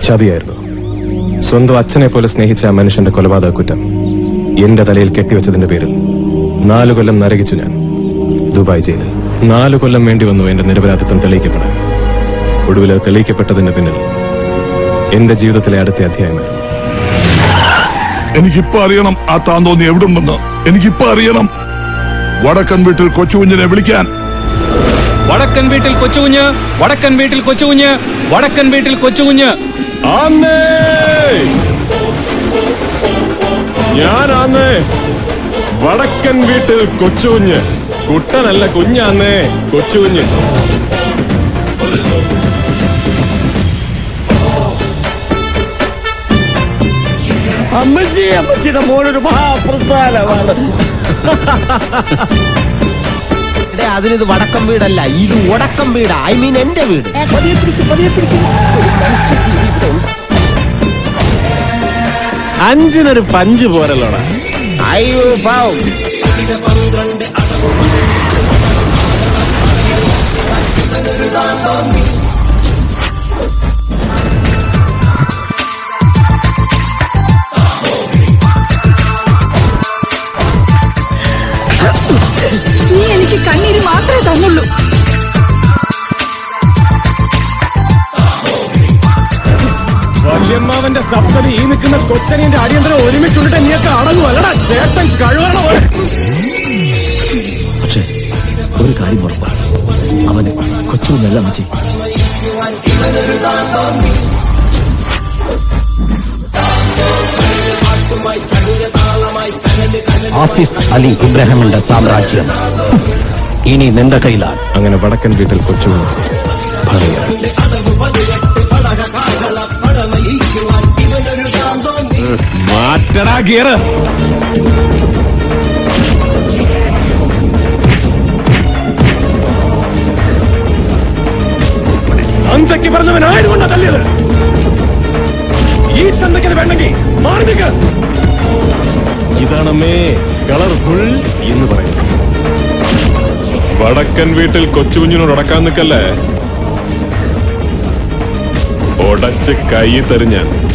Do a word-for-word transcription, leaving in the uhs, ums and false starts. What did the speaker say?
ചതിയായിരുന്നു. സ്വന്തം അച്ഛനെ പോലെ സ്നേഹിച്ച ആ മനുഷ്യന്റെ കൊലപാതക കുറ്റം എന്റെ തലയിൽ കെട്ടിവെച്ചതിന്റെ പേരിൽ നാലു കൊല്ലം നരകിച്ചു ഞാൻ ദുബായ് ജയിലിൽ. നാലു കൊല്ലം വേണ്ടി വന്നു എന്റെ നിരപരാധിത്വം തെളിയിക്കപ്പെടാൻ. ഒടുവിൽ തെളിയിക്കപ്പെട്ടതിന്റെ പിന്നിൽ എന്റെ ജീവിതത്തിലെ അടുത്ത അധ്യായമായിരുന്നു. എനിക്കിപ്പോ അറിയണം ആ താന്തോന്നി എവിടുണ്ടെന്ന്. എനിക്കിപ്പോ അറിയണം. വടക്കൻ വീട്ടിൽ കൊച്ചുകുഞ്ഞിനെ വിളിക്കാൻ. വടക്കൻ വീട്ടിൽ കൊച്ചുകുഞ്ഞ്, വടക്കൻ വീട്ടിൽ കൊച്ചുകുഞ്ഞ്, വടക്കൻ വീട്ടിൽ കൊച്ചുകുഞ്ഞ്. ഞാനാന്നേ വടക്കൻ വീട്ടിൽ കൊച്ചുകുഞ്ഞ്. കുട്ടനല്ല, കുഞ്ഞാന്നേ കൊച്ചുകുഞ്ഞ്. അമ്മച്ചി, അമ്മച്ചിയുടെ മോളൊരു മഹാപ്രധാനമാണ്. അതിനിത് വടക്കം വീടല്ല, ഇത് ഒടക്കം വീടാ. ഐ മീൻ എന്റെ വീട്. അഞ്ചിനൊരു പഞ്ച് പോരല്ലോടാ. അയ്യോ പാവം. നീ എനിക്ക് കണ്ണീര് മാത്രമേ തന്നുള്ളൂ. വല്യമ്മാവന്റെ സപ്തതി ഈ നിൽക്കുന്ന കൊച്ചനിന്റെ അടിയന്തരം ഒരുമിച്ചുണ്ടിട്ട് നീയൊക്കെ അടങ്ങുമല്ലടാ. ചേട്ടൻ കഴിവണ. പക്ഷേ ഒരു കാര്യം ഉറപ്പാണ്, അവന് കൊച്ചുകുഞ്ഞല്ല മച്ചി. ആഫീസ് അലി ഇബ്രാഹിമിന്റെ സാമ്രാജ്യം ഇനി നിന്റെ കയ്യിലാണ്. അങ്ങനെ വടക്കൻ വീട്ടിൽ കൊച്ചുകുഞ്ഞ് ഭാര്യയാണ്. മാറ്റടാ ഗിയർ. അന്തയ്ക്ക് പറഞ്ഞവൻ ആയതുകൊണ്ടാ തല്ലിയത്. ഈ തന്തയ്ക്കത് വേണ്ടെങ്കിൽ മാറി നിൽക്ക്. ഇതാണമ്മേ കളർഫുൾ എന്ന് പറയുന്നത്. വടക്കൻ വീട്ടിൽ കൊച്ചുകുഞ്ഞിനോട് ഉടക്കാൻ നിൽക്കല്ലേ. ഉടച്ച് കൈ തെറിഞ്ഞാൻ.